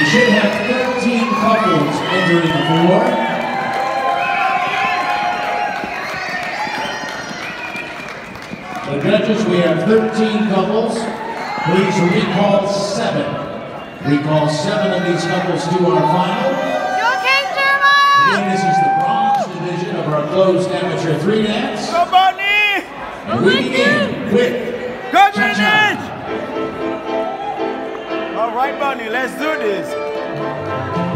should have 13 couples entering the floor. The judges, we have 13 couples. Please recall 7. Recall 7 of these couples to our final. Again, this is the bronze division of our closed amateur 3 dance. Go Bunny! And we begin with Go Bunny! All right, Bunny, let's do this.